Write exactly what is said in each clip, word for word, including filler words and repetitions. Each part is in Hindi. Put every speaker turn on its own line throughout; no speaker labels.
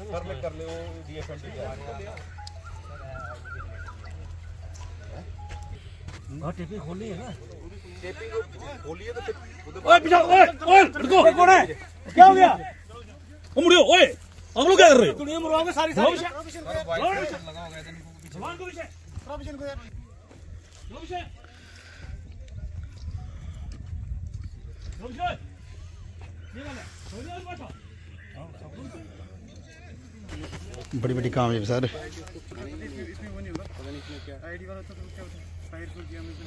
कर ले कर ले वो डीएफएनटी का
हां टेपिंग खोलनी है ना
टेपिंग खोली है तो
ओए पीछे ओए ओए रुको कौन है क्या हो गया ओ मुड़ियो ओए हम लोग क्या कर रहे हो दुनिया मरवाओगे सारी सारी
प्रोविजन लगाओगे
जवान को पीछे प्रोविजन को यार लो पीछे लो पीछे ये वाला सोनिया बैठो
बड़ी बड़ी कामयाबी सर।
इसमें वो नहीं होगा, पता नहीं इसमें क्या आईडी वाला होता तो क्या होता फायर को किया मैं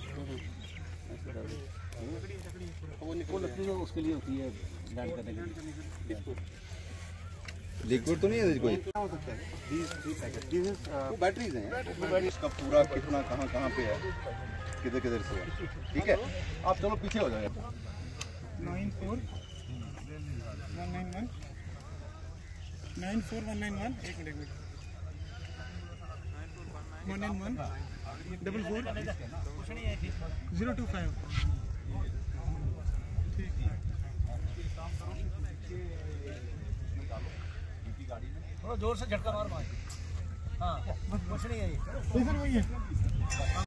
वो निकल लकड़ी जो उसके लिए होती है लैंड करने के लिए
लिक्विड तो नहीं है कोई
क्या हो सकता है these three packet this is
वो बैटरीज हैं इसका पूरा कितना कहां कहां पे है किधर किधर से है ठीक है आप चलो पीछे हो जाओ
nine four one nine one nine four one nine one एक minute one nine one double four zero two five
थोड़ा जोर से झटका मार मार हाँ कुछ नहीं है ये
सर वही है